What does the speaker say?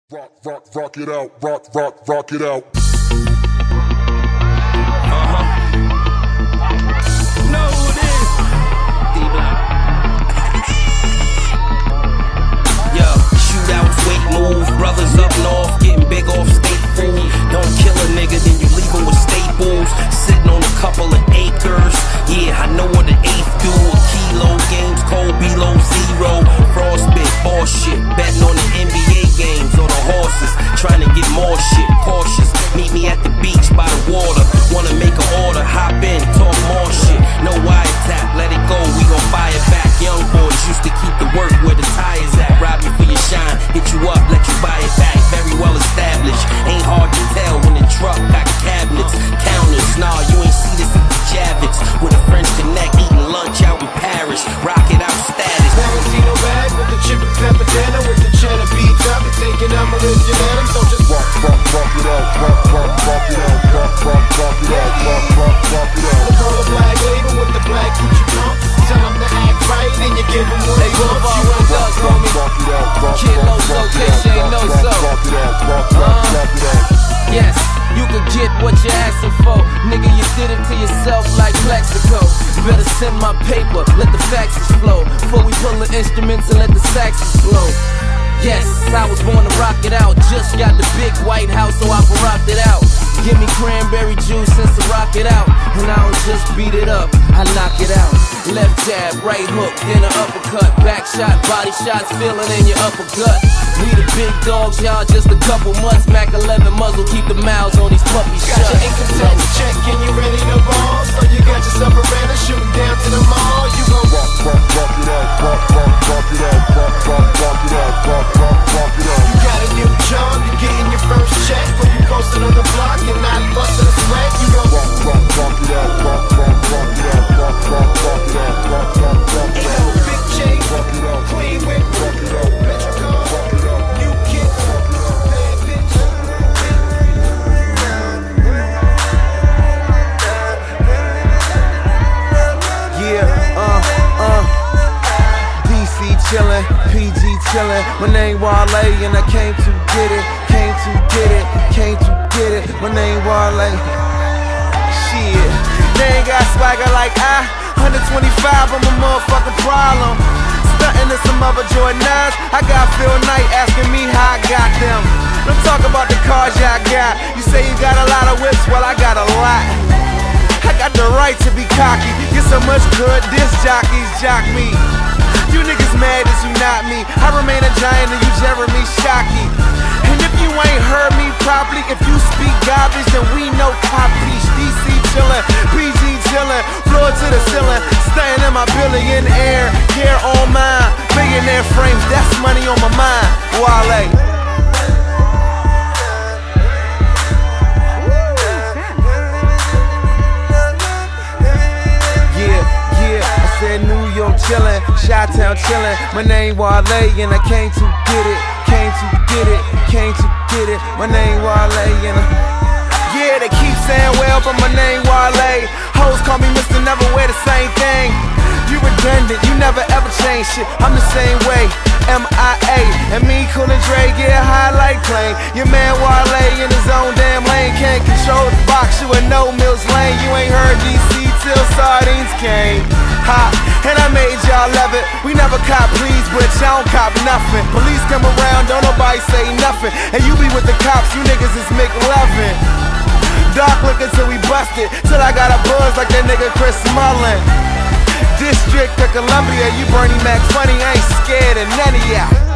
Rock it out, rock it out. Know who it is? D-Block. Yo, shootouts, weight moves, brothers up north, getting big off state food. Don't kill a nigga, then you leave him with staples. Sitting on a couple of acres. Yeah, I know what an eighth do. A kilo games, cold below zero. Frostbit, boss shit, betting on the NBA games or the horses. Trying to get more shit, cautious. Meet me at the beach by the water. Wanna make an order, hop in, talk more shit. No wiretap, let it go, we gon' buy it back. Young boys used to keep the work where the tires at. Rob you for your shine, hit you up, let you buy it back. Very well established, ain't hard to tell when the truck got cabinets, counters. Nah, you ain't see this at the Javits. With a French Connect, eating lunch out in Paris. Rock it out status. Valentino bag with the chip and pepper dinner with the cheddar beats. I've been taking them original, so just rock it out, rock it out, rock it out, rock it out. The girl a black label with the black Gucci pumps. Tell them to act right and you give them what they want. Boulevard, what up, homie? Kid Loso, case ain't no so. Yes, you can get what you're asking for. Nigga, you did it to yourself like Plexico. Better send my paper, let the faxes flow. Before we pull the instruments and let the saxes blow. Yes, I was born to rock it out. Just got the big white house so I can rock it out. Give me cranberry juice since I rock it out. And I don't just beat it up, I knock it out. Left jab, right hook, then an uppercut. Back shot, body shots, feeling in your upper gut. We the big dogs, y'all just a couple months. Mac 11 muzzle, keep the mouths on these puppies shut. Got your income tax check and you ready to ball. So you got yourself a rent and shooting down to the mall. You gon' rock it out, rock it out, rock it out, rock it out. You got a new job, you getting your first check. When you posted on the block, you're not busting a sweat. You gon' rock it out, rock it out, rock it out, rock it out. Ain't no big chain, queen whip, Metro car, new kids, bad bitch. DC chillin', PG chillin'. My name Wale and I came to get it, came to get it, came to get it. My name Wale. Shit, they ain't got swagger like I. 125, I'm a motherfucking problem. Stuntin' to some other Jordans. I got Phil Knight asking me how I got them. Don't talk about the cars y'all got. You say you got a lot of whips, well I got a lot. I got the right to be cocky. Get so much good, disc jockeys jock me. You niggas mad as you not me. I remain a giant and you Jeremy Shockey. And if you ain't heard me properly, if you speak garbage, then we know copies. DC chillin', PG chillin', floor to the ceiling, staying in my billionaire, hair on mine, billionaire frames, that's money on my mind. Wale. New York chillin', Chi-Town chillin'. My name Wale and I came to get it, came to get it, came to get it. My name Wale and yeah, they keep saying well, but my name Wale. Hoes call me Mr. Never wear the same thing. You redundant, you never ever change shit. I'm the same way, MIA. And me, Cool and Dre, get high like plane. Your man Wale in his own damn lane. Can't control the box, you in no Mills Lane. You ain't heard DC till sardines came. Ha, and I made y'all love it. We never cop please, but y'all don't cop nothing. Police come around, don't nobody say nothing. And you be with the cops, you niggas is McLovin. Dark looking till we busted, till I got a buzz like that nigga Chris Mullin. District of Columbia, you Bernie Mac funny, I ain't scared of none of y'all.